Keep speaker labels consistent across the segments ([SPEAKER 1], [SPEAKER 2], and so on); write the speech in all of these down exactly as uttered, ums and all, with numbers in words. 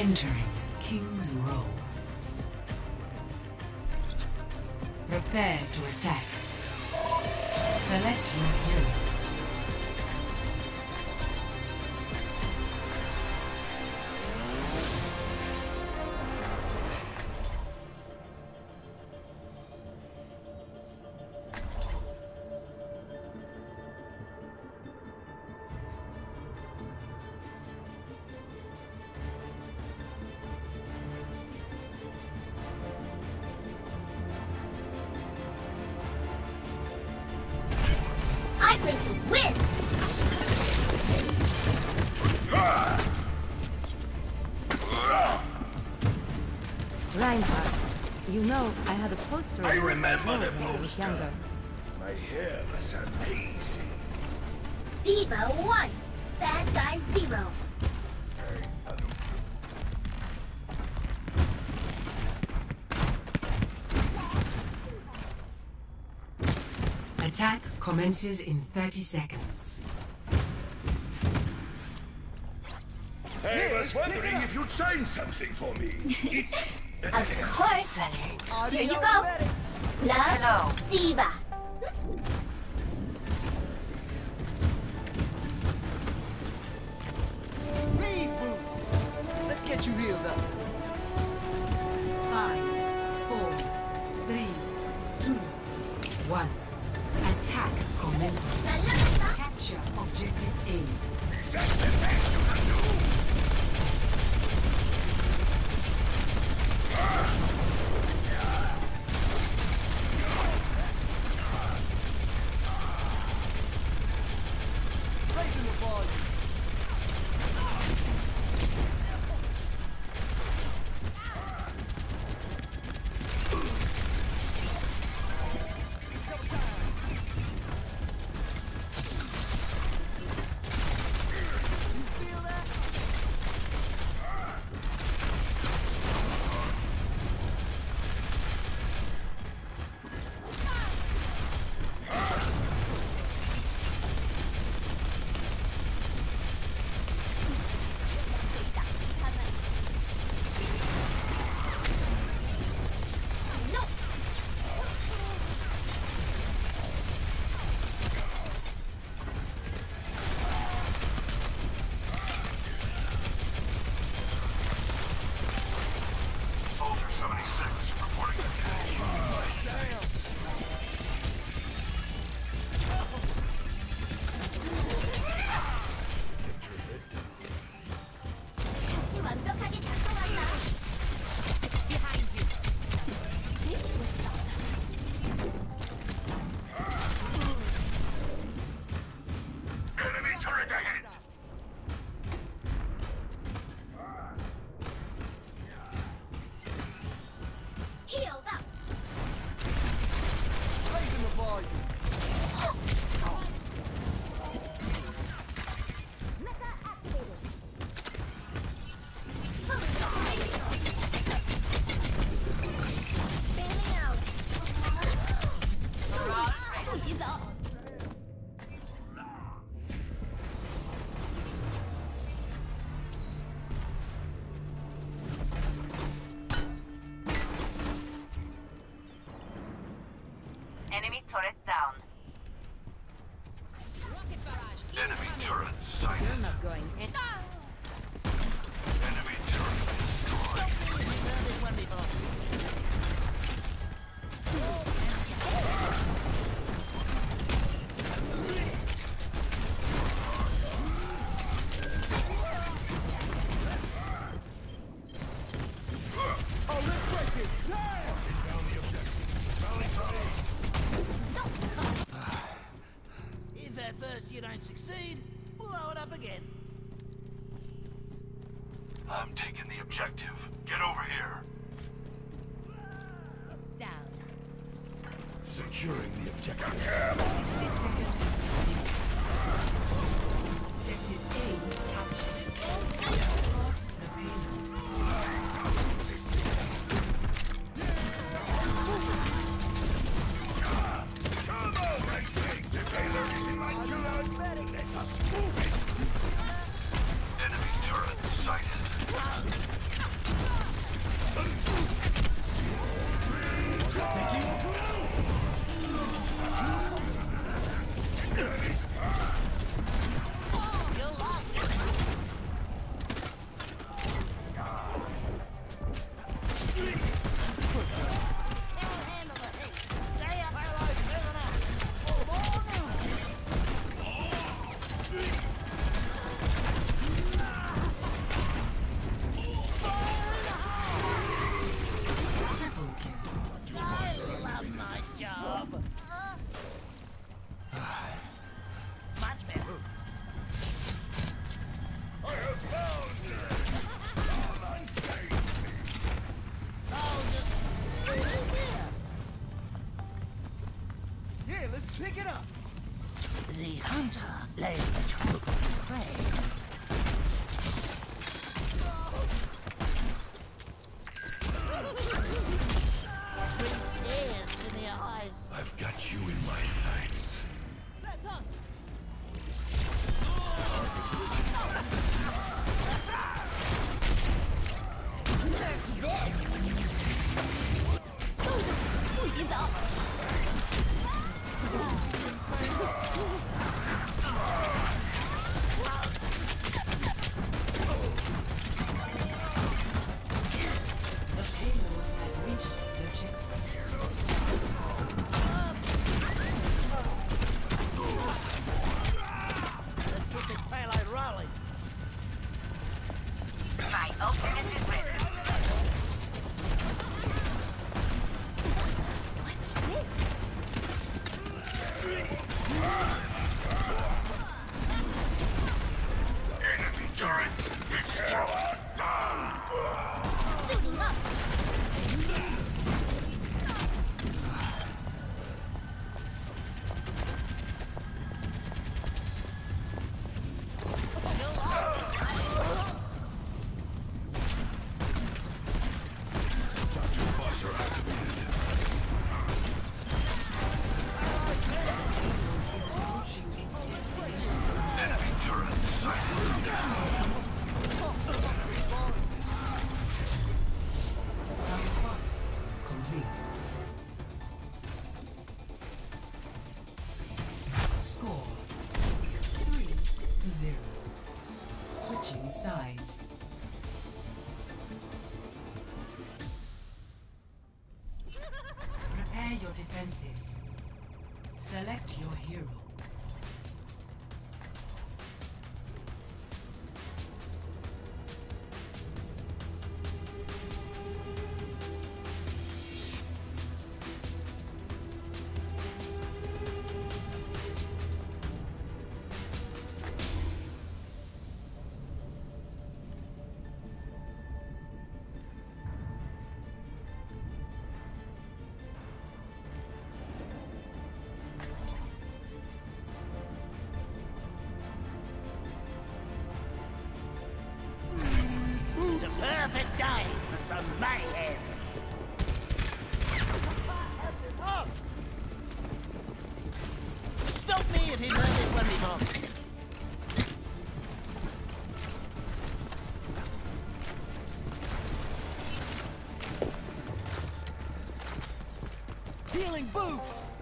[SPEAKER 1] Entering King's Row. Prepare to attack. Select your hero.
[SPEAKER 2] I'm going to win!
[SPEAKER 3] Reinhardt, you know, I had a poster of
[SPEAKER 4] I
[SPEAKER 3] you at
[SPEAKER 4] remember
[SPEAKER 3] my
[SPEAKER 4] the
[SPEAKER 3] home when I was
[SPEAKER 4] poster.
[SPEAKER 3] younger.
[SPEAKER 4] My hair was amazing.
[SPEAKER 2] Diva one, bad guy zero.
[SPEAKER 1] Attack commences in thirty seconds.
[SPEAKER 4] I was wondering if you'd sign something for me. It's...
[SPEAKER 2] Of course. Here you go. Love, Diva.
[SPEAKER 5] Reboot! Let's get you healed up.
[SPEAKER 1] Five, four, three, two, one. Attack commences. Capture objective A.
[SPEAKER 4] That's the best you can do.
[SPEAKER 5] Raising the volume. Feel that?
[SPEAKER 4] Soldier seventy-six reporting
[SPEAKER 2] 다시 완벽하게 작동한다. Behind you. This was something.
[SPEAKER 4] enemy turret ahead.
[SPEAKER 2] Healed up.
[SPEAKER 5] Raising the volume.
[SPEAKER 2] Meta activated. Fully operational. Bailing out. 不许走。
[SPEAKER 6] Enemy turret down.
[SPEAKER 4] Enemy turret sighted.
[SPEAKER 3] You're not going in.
[SPEAKER 4] Enemy turret destroyed.
[SPEAKER 5] Oh, let's break it! Damn! If at first you don't succeed, blow it up again.
[SPEAKER 4] I'm taking the objective. Get over here.
[SPEAKER 2] Down.
[SPEAKER 4] Securing the objective.
[SPEAKER 1] sixty seconds. Objective A captured. Escort the payload.
[SPEAKER 4] Come on, I think the trailer is in my charge. Let us move it. Enemy turret sighted.
[SPEAKER 2] this? 动着，不许走！
[SPEAKER 1] The payload has reached the checkpoint.
[SPEAKER 5] Let's get this payload rolling.
[SPEAKER 6] My ultimate is ready.
[SPEAKER 2] Watch this.
[SPEAKER 4] Enemy turret destroyed.
[SPEAKER 2] Suiting up.
[SPEAKER 4] Visor activated.
[SPEAKER 1] Is approaching its destination.
[SPEAKER 4] Enemy turret sighted.
[SPEAKER 1] Round one complete. Score three to zero. Switching sides. Prepare your defenses. Select your hero.
[SPEAKER 5] It's a perfect day for some mayhem. Stop me if you've heard this one before. Healing boost!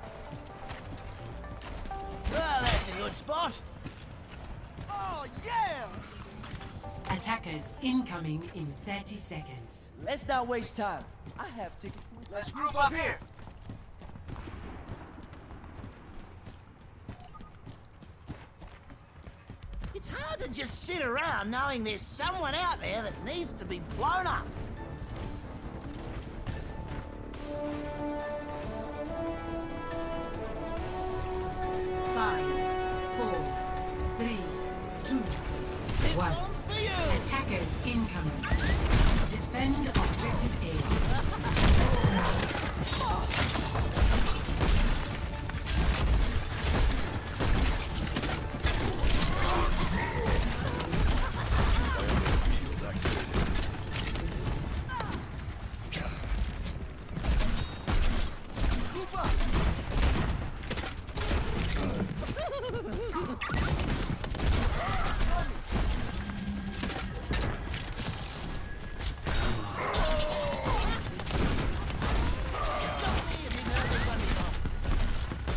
[SPEAKER 5] Well, that's a good spot. Oh, yeah!
[SPEAKER 1] Attackers incoming in thirty seconds.
[SPEAKER 5] Let's not waste time. I have tickets.
[SPEAKER 4] Let's group up here.
[SPEAKER 5] It's hard to just sit around knowing there's someone out there that needs to be blown up.
[SPEAKER 1] Five, four, three, two,
[SPEAKER 5] This
[SPEAKER 1] one.
[SPEAKER 5] one's for you!
[SPEAKER 1] Attackers incoming. Defend objective
[SPEAKER 5] Group up! Stop me if you've heard this one before.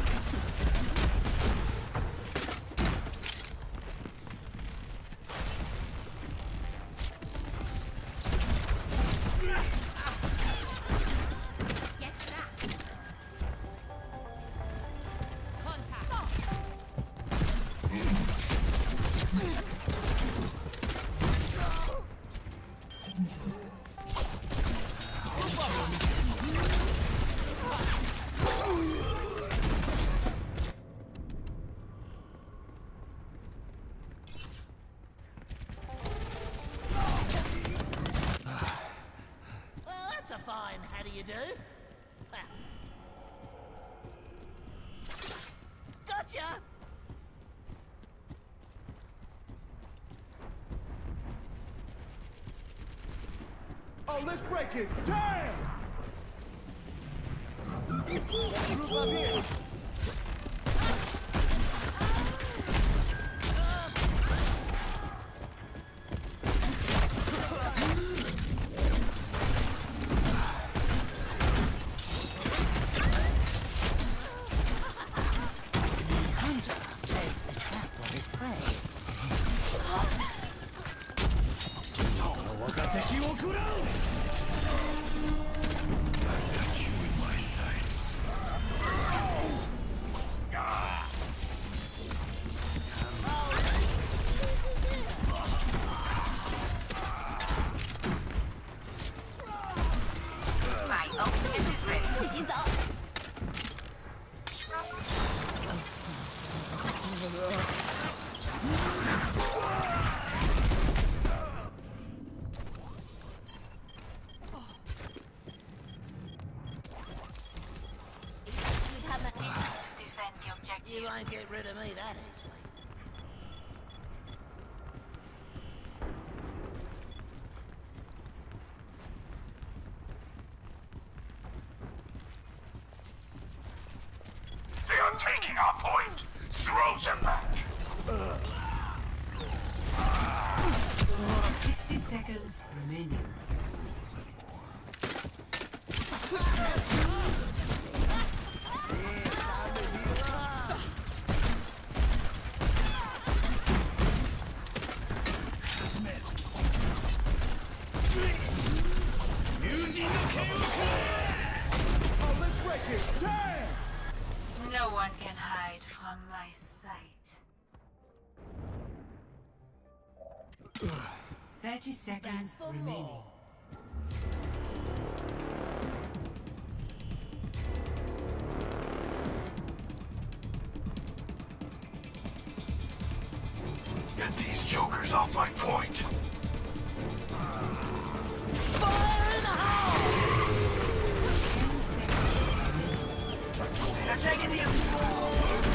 [SPEAKER 2] Get back.
[SPEAKER 5] Well, that's a fine how do you do? Ah. Gotcha!
[SPEAKER 4] Oh, let's break it. Damn! Group up here.
[SPEAKER 6] ultimate is ready.
[SPEAKER 2] 不洗澡。 他们
[SPEAKER 6] Defend the objective.
[SPEAKER 5] You won't get rid of me that easily.
[SPEAKER 4] They are taking our point. Throw them back.
[SPEAKER 1] sixty seconds remaining.
[SPEAKER 6] No one can hide from my sight.
[SPEAKER 1] thirty seconds remaining.
[SPEAKER 4] Get these jokers off my point.
[SPEAKER 5] Fire in the hole!
[SPEAKER 1] ten seconds remaining.
[SPEAKER 6] They're taking the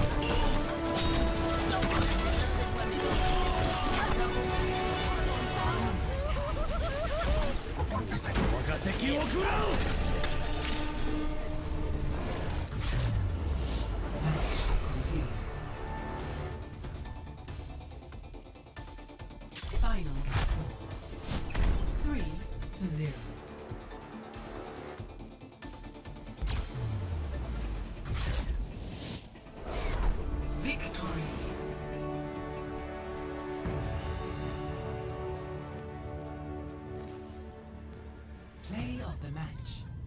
[SPEAKER 1] Final score. Three to zero. Victory. Play of the match.